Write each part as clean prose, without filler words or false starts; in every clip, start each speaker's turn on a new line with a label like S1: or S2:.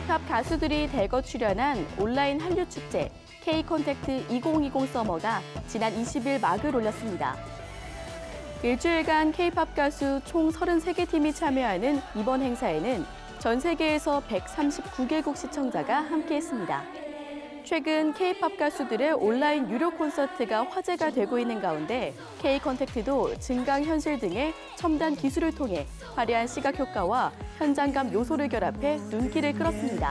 S1: K-팝 가수들이 대거 출연한 온라인 한류 축제 K-콘택트 2020 서머가 지난 20일 막을 올렸습니다. 일주일간 K-팝 가수 총 33개 팀이 참여하는 이번 행사에는 전 세계에서 139개국 시청자가 함께했습니다. 최근 K-팝 가수들의 온라인 유료 콘서트가 화제가 되고 있는 가운데 K-콘택트도 증강현실 등의 첨단 기술을 통해 화려한 시각 효과와 현장감 요소를 결합해 눈길을 끌었습니다.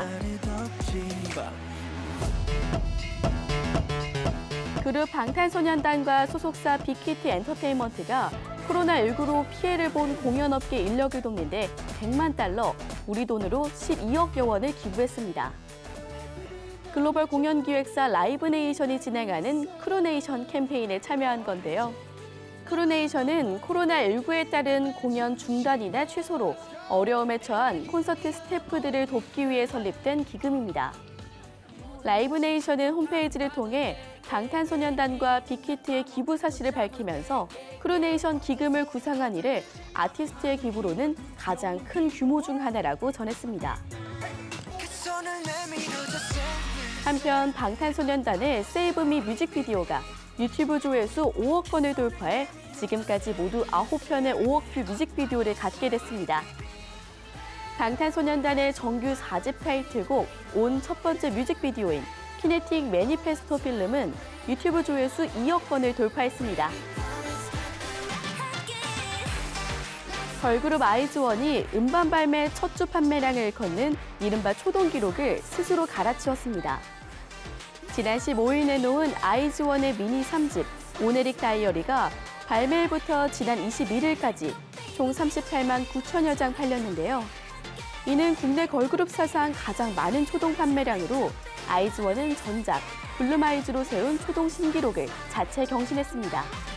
S1: 그룹 방탄소년단과 소속사 빅히트 엔터테인먼트가 코로나19로 피해를 본 공연업계 인력을 돕는 데 100만 달러, 우리 돈으로 12억여 원을 기부했습니다. 글로벌 공연 기획사 라이브네이션이 진행하는 크루네이션 캠페인에 참여한 건데요. 크루네이션은 코로나19에 따른 공연 중단이나 취소로 어려움에 처한 콘서트 스태프들을 돕기 위해 설립된 기금입니다. 라이브네이션은 홈페이지를 통해 방탄소년단과 빅히트의 기부 사실을 밝히면서 크루네이션 기금을 구상한 이래 아티스트의 기부로는 가장 큰 규모 중 하나라고 전했습니다. 한편 방탄소년단의 Save Me 뮤직비디오가 유튜브 조회수 5억 건을 돌파해 지금까지 모두 9편의 5억 뷰 뮤직비디오를 갖게 됐습니다. 방탄소년단의 정규 4집 타이틀곡 온 첫 번째 뮤직비디오인 키네틱 매니페스토 필름은 유튜브 조회수 2억 건을 돌파했습니다. 걸그룹 아이즈원이 음반 발매 첫 주 판매량을 걷는 이른바 초동 기록을 스스로 갈아치웠습니다. 지난 15일 내놓은 아이즈원의 미니 3집 오네릭 다이어리가 발매일부터 지난 21일까지 총 38만 9천여 장 팔렸는데요. 이는 국내 걸그룹 사상 가장 많은 초동 판매량으로 아이즈원은 전작 블룸아이즈로 세운 초동 신기록을 자체 경신했습니다.